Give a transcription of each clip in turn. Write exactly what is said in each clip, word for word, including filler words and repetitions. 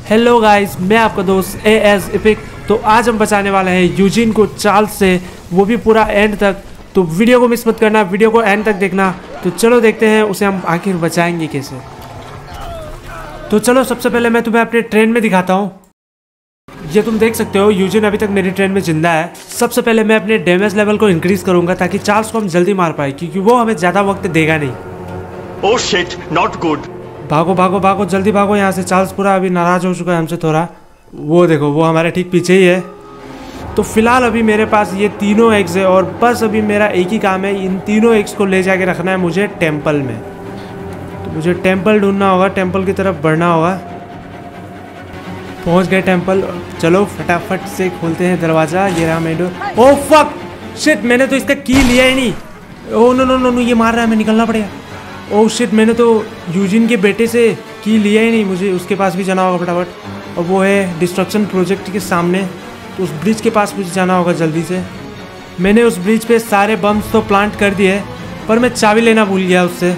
Hello guys, मैं आपका दोस्त ए एस इपिक। तो आज हम बचाने वाले हैं यूजिन को चार्ल्स से, वो भी पूरा एंड तक। तो वीडियो को मिस मत करना, वीडियो को एंड तक देखना। तो चलो देखते हैं उसे हम आखिर बचाएंगे कैसे। तो चलो सबसे पहले मैं तुम्हें अपने ट्रेन में दिखाता हूँ। ये तुम देख सकते हो यूजिन अभी तक मेरी ट्रेन में जिंदा है। सबसे पहले मैं अपने डैमेज लेवल को इंक्रीज करूंगा ताकि चार्ल्स को हम जल्दी मार पाए, क्योंकि वो हमें ज्यादा वक्त देगा नहीं। Oh shit, not good. भागो भागो भागो, जल्दी भागो यहाँ से। चार्ल्स पूरा अभी नाराज हो चुका है हमसे थोड़ा। वो देखो, वो हमारे ठीक पीछे ही है। तो फिलहाल अभी मेरे पास ये तीनों एग्स है और बस अभी मेरा एक ही काम है, इन तीनों एग्स को ले जाके रखना है मुझे टेंपल में। तो मुझे टेंपल ढूंढना होगा, टेंपल की तरफ बढ़ना होगा। पहुंच गए टेंपल। चलो फटाफट से खोलते हैं दरवाज़ा। ये रहा main door. Oh fuck shit, मैंने तो इसका की लिया ही नहीं। Oh no no no no, ये मार रहा है, हमें निकलना पड़ेगा। ओह शिट, मैंने तो यूजिन के बेटे से की लिया ही नहीं। मुझे उसके पास भी जाना होगा फटाफट। और वो है डिस्ट्रक्शन प्रोजेक्ट के सामने, तो उस ब्रिज के पास मुझे जाना होगा जल्दी से। मैंने उस ब्रिज पे सारे बम्स तो प्लांट कर दिए, पर मैं चाबी लेना भूल गया उससे।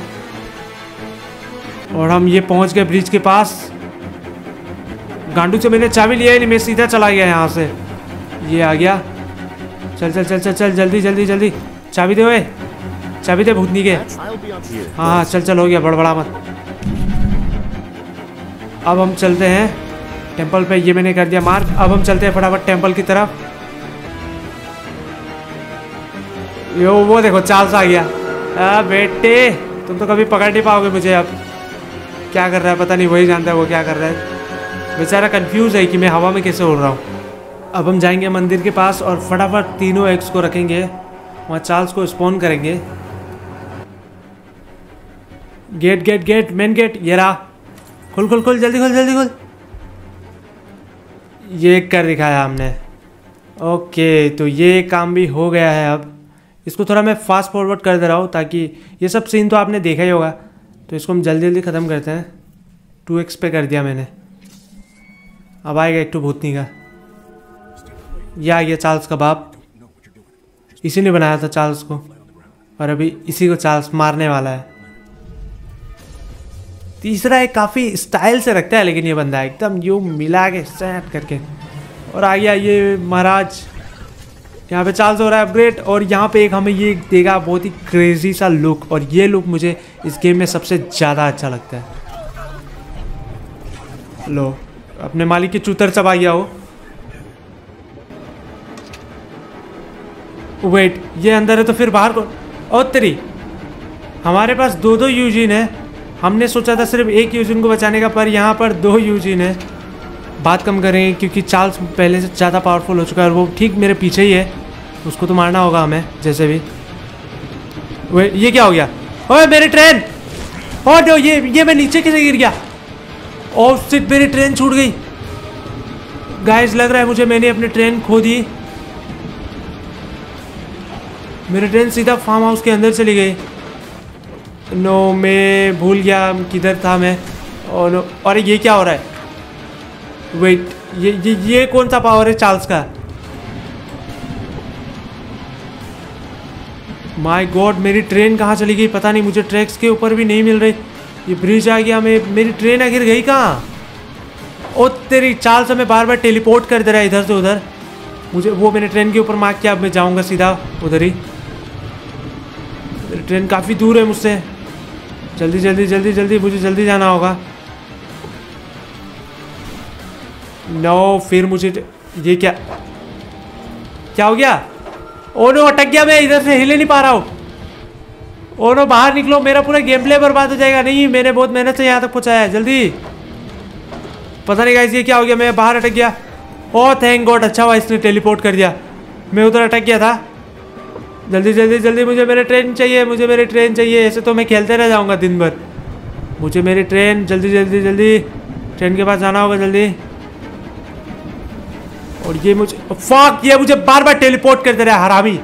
और हम ये पहुंच गए ब्रिज के पास। गांडू से मैंने चाबी लिया ही नहीं, मैं सीधा चला गया यहाँ से। ये आ गया। चल चल चल चल चल, जल्दी जल्दी जल्दी। चाबी दे ओए, चाबी दे भूतनी के। हाँ हाँ चल चल, हो गया, बड़बड़ा मत। अब हम चलते हैं टेंपल पे। ये मैंने कर दिया मार्क। अब हम चलते हैं फटाफट टेंपल की तरफ। यो वो देखो, चार्ल्स आ गया। आ बेटे, तुम तो कभी पकड़ नहीं पाओगे मुझे। अब क्या कर रहा है पता नहीं, वही जानता है वो क्या कर रहा है। बेचारा कंफ्यूज है कि मैं हवा में कैसे उड़ रहा हूँ। अब हम जाएंगे मंदिर के पास और फटाफट तीनों एग्स को रखेंगे वहाँ, चार्ल्स को स्पॉन करेंगे। Gate gate gate, main gate, ये रहा। खुल खुल खुल, जल्दी खुल जल्दी खुल। ये कर दिखाया हमने। ओके, तो ये काम भी हो गया है। अब इसको थोड़ा मैं फास्ट फॉरवर्ड कर दे रहा हूँ, ताकि ये सब सीन तो आपने देखा ही होगा। तो इसको हम जल्दी जल्दी ख़त्म करते हैं। टू एक्स पे कर दिया मैंने। अब आएगा एक टू भूतनी का। ये आ गया चार्ल्स का बाप। इसी ने बनाया था चार्ल्स को, और अभी इसी को चार्ल्स मारने वाला है। तीसरा एक काफ़ी स्टाइल से रखता है, लेकिन ये बंदा एकदम यूँ मिला के सेट करके। और आ गया ये महाराज। यहाँ पे चार्ल्स हो रहा है अपग्रेड, और यहाँ पे एक हमें ये देगा बहुत ही क्रेजी सा लुक। और ये लुक मुझे इस गेम में सबसे ज़्यादा अच्छा लगता है। लो, अपने मालिक की चूतर चबा गया हो। वेट, ये अंदर है तो फिर बाहर कौन? ओ तेरी, हमारे पास दो दो यूजिन है। हमने सोचा था सिर्फ एक यूजिन को बचाने का, पर यहाँ पर दो यूजिन है। बात कम करेंगे क्योंकि चार्ल्स पहले से ज़्यादा पावरफुल हो चुका है और वो ठीक मेरे पीछे ही है। उसको तो मारना होगा हमें जैसे भी। वे ये क्या हो गया? ओए मेरी ट्रेन! ओ नो, ये ये मैं नीचे कैसे गिर गया? ओह शिट, मेरी ट्रेन छूट गई। गाइस, लग रहा है मुझे मैंने अपनी ट्रेन खो दी। मेरी ट्रेन सीधा फार्म हाउस के अंदर चली गई। नो, मैं भूल गया किधर था मैं। और नो, अरे ये क्या हो रहा है? वेट, ये ये ये कौन सा पावर है चार्ल्स का? माय गॉड, मेरी ट्रेन कहाँ चली गई पता नहीं। मुझे ट्रैक्स के ऊपर भी नहीं मिल रही। ये ब्रिज आ गया, मैं मेरी ट्रेन आखिर गई कहाँ? ओ तेरी, चार्ल्स हमें बार बार टेलीपोर्ट कर दे रहा है इधर से उधर। मुझे वो मैंने ट्रेन के ऊपर मार्क किया, अब मैं जाऊँगा सीधा उधर ही। मेरी ट्रेन काफ़ी दूर है मुझसे। जल्दी जल्दी जल्दी जल्दी, मुझे जल्दी जाना होगा। नो, फिर मुझे ये क्या क्या हो गया? ओ नो, अटक गया मैं, इधर से हिले नहीं पा रहा हूँ। ओ नो, बाहर निकलो, मेरा पूरा गेम प्ले बर्बाद हो जाएगा। नहीं, मैंने बहुत मेहनत से यहाँ तक पहुँचाया है। जल्दी। पता नहीं गाइस ये क्या हो गया, मैं बाहर अटक गया। ओह थैंक गॉड, अच्छा हुआ इसने टेलीपोर्ट कर दिया, मैं उधर अटक गया था। जल्दी जल्दी जल्दी, मुझे मेरी ट्रेन चाहिए, मुझे मेरी ट्रेन चाहिए। ऐसे तो मैं खेलते रह जाऊँगा दिन भर। मुझे मेरी ट्रेन, जल्दी जल्दी जल्दी, ट्रेन के पास जाना होगा जल्दी। और ये मुझे फक, ये मुझे बार बार टेलीपोर्ट कर दे रहा है हरामी।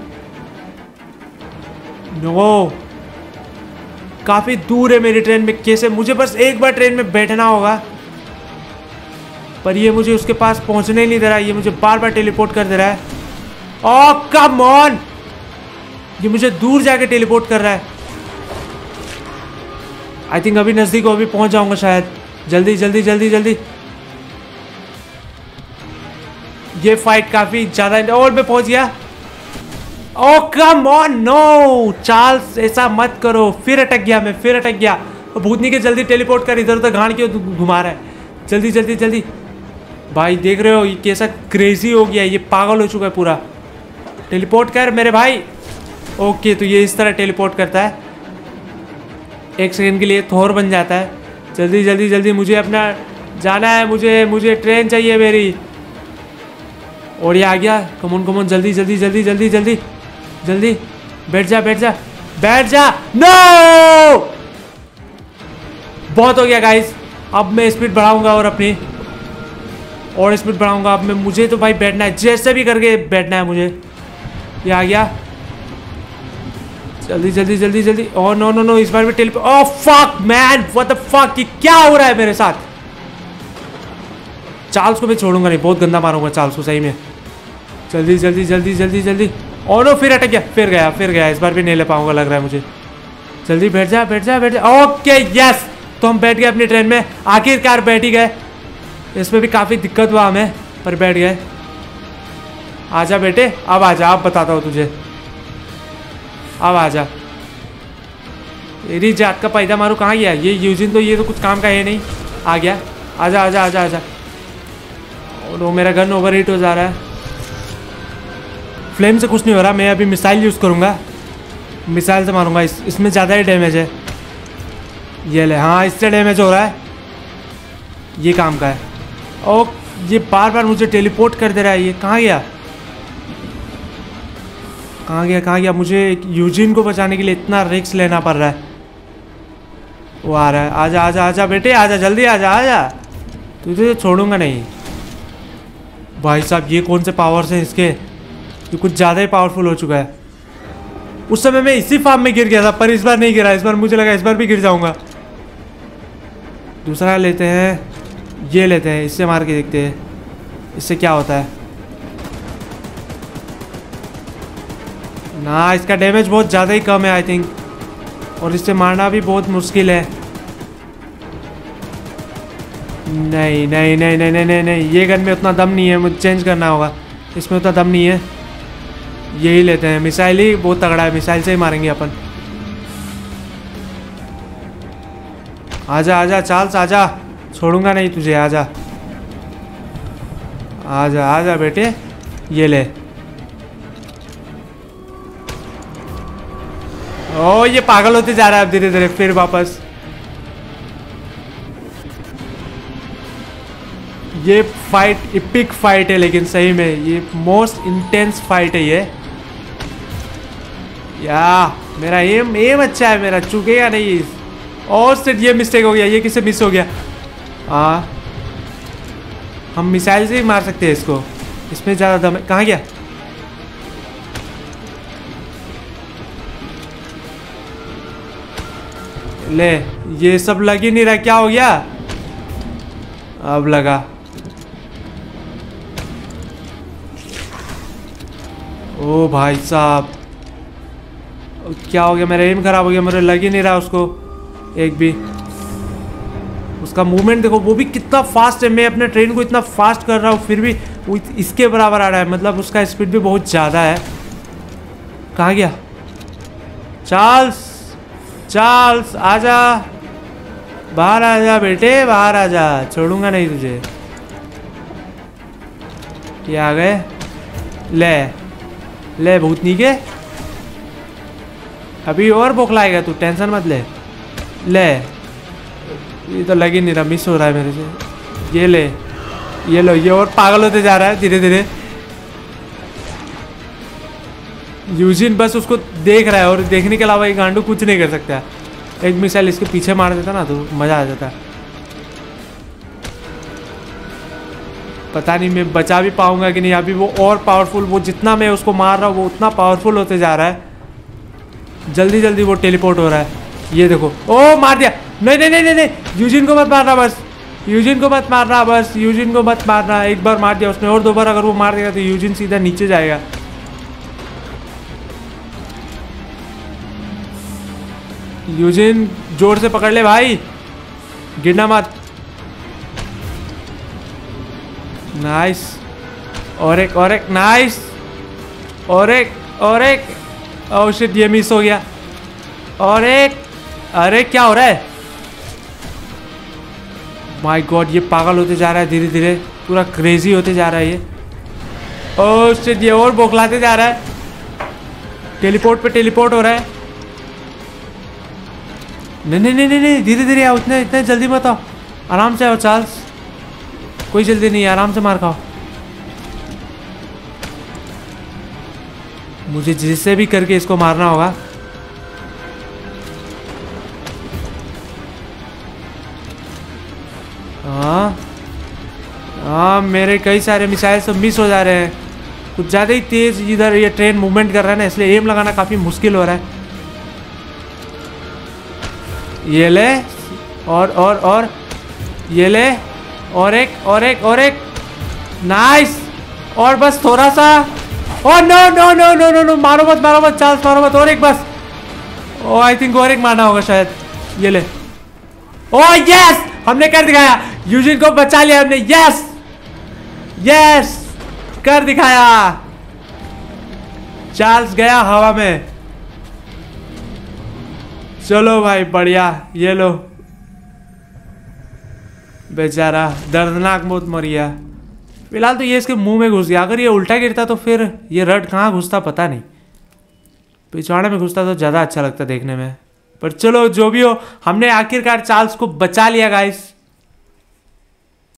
नो, काफी दूर है मेरी ट्रेन में। कैसे? मुझे बस एक बार ट्रेन में बैठना होगा, पर ये मुझे उसके पास पहुंचने ही नहीं दे रहा। ये मुझे बार बार टेलीपोर्ट कर दे रहा है। ओह कम ऑन, ये मुझे दूर जाके टेलीपोर्ट कर रहा है। आई थिंक अभी नज़दीक अभी पहुंच जाऊंगा शायद। जल्दी जल्दी जल्दी जल्दी। ये फाइट काफी ज्यादा और मैं पहुंच गया। Oh come on no Charles, ऐसा मत करो। फिर अटक गया मैं, फिर अटक गया। भूतनी के जल्दी टेलीपोर्ट कर, इधर उधर गाड़ क्यों घुमा रहा है। जल्दी जल्दी जल्दी भाई, देख रहे हो ये कैसा क्रेजी हो गया, ये पागल हो चुका है पूरा। टेलीपोर्ट कर मेरे भाई। ओके, तो ये इस तरह टेलीपोर्ट करता है, एक सेकंड के लिए थोर बन जाता है। जल्दी जल्दी जल्दी मुझे अपना जाना है, मुझे मुझे ट्रेन चाहिए मेरी। और ये आ गया। कमोन कमोन, जल्दी जल्दी जल्दी जल्दी जल्दी जल्दी बैठ जा बैठ जा बैठ जा। नो, बहुत हो गया गाइस। अब मैं स्पीड बढ़ाऊंगा और अपनी और स्पीड बढ़ाऊंगा। अब मैं मुझे तो भाई बैठना है, जैसे भी करके बैठना है मुझे। ये आ गया। जल्दी जल्दी जल्दी जल्दी। ओह नो नो नो, इस बार भी टेली। Oh fuck man, what the fuck, ये क्या हो रहा है मेरे साथ। चार्ल्स को मैं छोड़ूंगा नहीं, बहुत गंदा मारूंगा चार्ल्स को सही में। जल्दी जल्दी जल्दी जल्दी जल्दी। ओह नो, फिर अटक गया, फिर गया फिर गया। इस बार भी नहीं ले पाऊंगा लग रहा है मुझे। जल्दी बैठ जा बैठ जा बैठ जा। ओके यस, तो हम बैठ गए अपनी ट्रेन में, आखिरकार बैठ ही गए। इसमें भी काफ़ी दिक्कत हुआ हमें, पर बैठ गए। आजा बेटे, अब आजा, अब बताता हूँ तुझे। अब आजा। तेरी जात का पैदा मारू, कहाँ गया ये यूजिन, तो ये तो कुछ काम का है नहीं। आ गया, आजा आजा आजा आजा। और वो मेरा गन ओवर हीट हो जा रहा है। फ्लेम से कुछ नहीं हो रहा, मैं अभी मिसाइल यूज़ करूँगा, मिसाइल से मारूंगा। इस इसमें ज़्यादा ही डैमेज है। ये ले, हाँ इससे डैमेज हो रहा है, ये काम का है। ओ ये बार बार मुझे टेलीपोर्ट कर दे रहा है। ये कहाँ गया कहाँ गया कहाँ गया। मुझे यूजिन को बचाने के लिए इतना रिस्क लेना पड़ रहा है। वो आ रहा है। आजा आजा आजा बेटे, आजा जल्दी आजा आजा, तुझे छोड़ूंगा नहीं। भाई साहब, ये कौन से पावर्स हैं इसके, ये कुछ ज़्यादा ही पावरफुल हो चुका है। उस समय मैं इसी फार्म में गिर गया था, पर इस बार नहीं गिरा। इस बार मुझे लगा इस बार भी गिर जाऊंगा। दूसरा लेते हैं, ये लेते हैं, इससे मार के देखते हैं इससे क्या होता है। ना, इसका डैमेज बहुत ज़्यादा ही कम है आई थिंक, और इससे मारना भी बहुत मुश्किल है। नहीं नहीं नहीं नहीं नहीं नहीं नहीं, ये गन में उतना दम नहीं है, मुझे चेंज करना होगा। इसमें उतना दम नहीं है, यही लेते हैं। मिसाइल ही बहुत तगड़ा है, मिसाइल से ही मारेंगे अपन। आजा आजा चार्ल्स, आजा, छोड़ूंगा नहीं तुझे। आजा आजा आजा बेटे, ये ले। ओ ये पागल होते जा रहा है अब धीरे धीरे, फिर वापस। ये फाइट इपिक फाइट है, लेकिन सही में ये मोस्ट इंटेंस फाइट है ये। या मेरा एम एम अच्छा है मेरा, चुकेगा नहीं। और सिर्फ ये मिस्टेक हो गया, ये किससे मिस हो गया। हाँ, हम मिसाइल से ही मार सकते हैं इसको, इसमें ज़्यादा दम है। कहाँ गया। ले, ये सब लग ही नहीं रहा, क्या हो गया। अब लगा। ओ भाई साहब, क्या हो गया, मेरा एम खराब हो गया, मेरे लग ही नहीं रहा उसको एक भी। उसका मूवमेंट देखो, वो भी कितना फास्ट है। मैं अपने ट्रेन को इतना फास्ट कर रहा हूँ, फिर भी वो इसके बराबर आ रहा है, मतलब उसका स्पीड भी बहुत ज़्यादा है। कहाँ गया चार्ल्स, चार्ल्स आजा, बाहर आजा बेटे, बाहर आजा, छोड़ूंगा नहीं तुझे। ये आ गए। ले ले भूतनी के, अभी और बौखलाएगा तू, टेंशन मत ले। ले, ये तो लग ही नहीं रहा, मिस हो रहा है मेरे से। ये ले, ये लो, ये और पागल होते जा रहा है धीरे धीरे। यूजिन बस उसको देख रहा है, और देखने के अलावा ये गांडू कुछ नहीं कर सकता। एक मिसाइल इसके पीछे मार देता ना तो मज़ा आ जाता। पता नहीं मैं बचा भी पाऊंगा कि नहीं। अभी वो और पावरफुल, वो जितना मैं उसको मार रहा हूँ वो उतना पावरफुल होते जा रहा है। जल्दी जल्दी वो टेलीपोर्ट हो रहा है। ये देखो, ओ मार दिया। नहीं नहीं नहीं नहीं नहीं, यूजिन को मत मारना बस, यूजिन को मत मारना बस, यूजिन को मत मारना। एक बार मार दिया उसने, और दो बार अगर वो मार देगा तो यूजिन सीधा नीचे जाएगा। यूजिन जोर से पकड़ ले भाई, गिरना मत। नाइस। और एक और एक नाइस। और एक और एक। ओह शिट, ये मिस हो गया। और एक। अरे क्या हो रहा है? माय गॉड, ये पागल होते जा रहा है धीरे धीरे, पूरा क्रेजी होते जा रहा है ये। ओह शिट, ये और बौखलाते जा रहा है। टेलीपोर्ट पे टेलीपोर्ट हो रहा है। नहीं नहीं नहीं नहीं, धीरे धीरे आओ, इतने इतने जल्दी मत आओ, आराम से आओ चार्ल्स, कोई जल्दी नहीं है, आराम से मार खाओ। मुझे जिससे भी करके इसको मारना होगा। हाँ हाँ, मेरे कई सारे मिसाइल सब मिस हो जा रहे हैं, कुछ ज़्यादा ही तेज इधर ये ट्रेन मूवमेंट कर रहा है ना, इसलिए एम लगाना काफ़ी मुश्किल हो रहा है। ये ले। और और और ये ले। और एक और एक और एक। नाइस। और बस थोड़ा सा। Oh no no no no no no, मारो मत मारो मत चार्ल्स, मारो मत। और एक बस। ओ आई थिंक और एक मारना होगा शायद। ये ले। ओ यस, हमने कर दिखाया, यूजिन को बचा लिया हमने। यस यस, कर दिखाया। चार्ल्स गया हवा में। चलो भाई बढ़िया। ये लो, बेचारा दर्दनाक मौत मर गया। फिलहाल तो ये इसके मुंह में घुस गया, अगर ये उल्टा गिरता तो फिर ये रड कहाँ घुसता पता नहीं, पिछवाड़े में घुसता तो ज़्यादा अच्छा लगता देखने में। पर चलो जो भी हो, हमने आखिरकार चार्ल्स को बचा लिया गाइस।